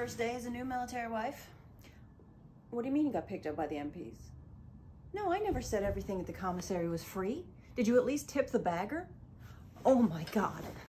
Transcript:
first day as a new military wife? What do you mean you got picked up by the MPs? No, I never said everything at the commissary was free. Did you at least tip the bagger? Oh my God.